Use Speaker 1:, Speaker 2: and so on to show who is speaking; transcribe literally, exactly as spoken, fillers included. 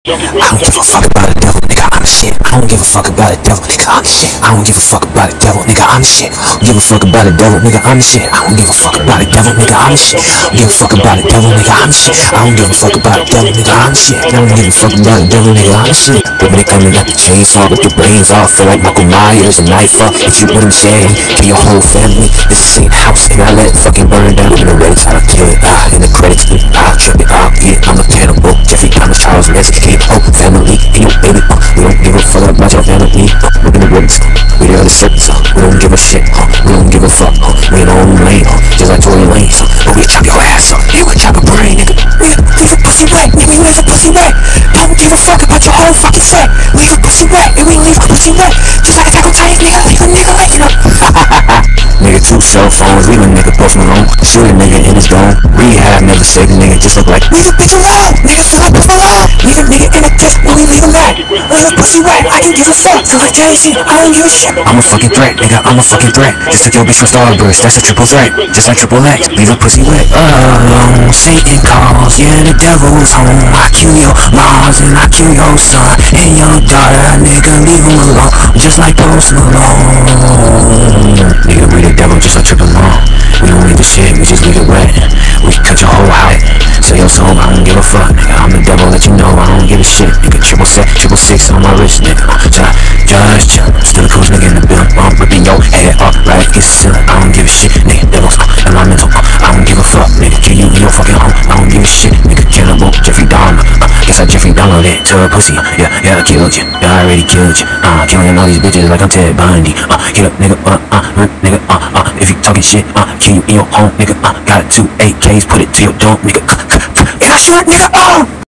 Speaker 1: I don't give a fuck about the devil, nigga, I'm the shit. I don't give a fuck about the devil, nigga, I'm the shit. I don't give a fuck about the devil, nigga, I'm the shit. I don't give a fuck about the devil, nigga, I'm the shit. I don't give a fuck about the devil, nigga, I'm the shit. I don't give a fuck about the devil, nigga, I'm the shit. I don't give a fuck about the devil, nigga, I'm the shit. I don't give a fuck about the devil, nigga, I'm the shit. But when it comes to the chainsaw with your brains off, feel like Michael Myers, a knife up, hit you with him saying, kill your whole family. This is same house, and I let it fucking burn down. In the race, I kill it, ah, in the credits, I'll trip it, ah, yeah, I'm a cannibal. Jeffrey Thomas, Charles Manson, Kate, oh, family, and your baby, uh, we don't give a fuck about your family, uh, we're in the woods, uh, we the other circus, uh, we don't give a shit, uh, we don't give a fuck, uh, we in our own lane, uh, just like Tory Lanez, uh, but we chop your ass up, yeah, we chop a brain, nigga, we leave a pussy wet, nigga, we leave a pussy wet, don't give a fuck about your whole fucking set, leave a pussy wet, and we leave a pussy wet, just like a tackle tight, nigga, leave a nigga like, you know, nigga, two cell phones, leave a nigga Post Malone, shoot a nigga in his dome, rehab never save a nigga, just look like, leave a bitch alone, nigga, feel like Post Malone, leave a nigga in a disc, when we leave him mad, leave a pussy wet, I can give a fuck, feel like Jay-Z, I don't give a shit, I'm a fucking threat, nigga, I'm a fucking threat, just took your bitch from Starburst, that's a triple threat, just like Triple X, leave a pussy wet, alone, Satan calls, yeah, the devil's home, I kill your moms, and I kill your son, and your daughter, nigga, leave him alone, just like Post Malone, nigga, we the devil, just like Triple Long, we don't leave the shit, we just leave it wet, we cut your whole house, sell your soul, I don't give a fuck, nigga, I'm the devil, let you know, I don't give a shit, nigga, triple set, triple six on my wrist, nigga, uh, just, just chill, still a cruise, nigga, in the building, I'm ripping your head off, like it's a ceiling, I don't give a shit, nigga, devils, uh, and my mental, uh, I don't give a fuck, nigga, kill you in your fucking home, I don't give a shit, nigga, cannibal, Jeffrey Dahmer, uh, guess I Jeffrey Dahmer it to a pussy, uh, yeah, yeah, I killed you, yeah, I already killed you, uh, killing all these bitches like I'm Ted Bundy, uh, hit up, nigga, uh, uh, rip, nigga, uh, uh, if you talking shit, uh, kill you in your home, nigga, uh, got two A Ks, put it to your dome, nigga, and I shoot, nigga, oh!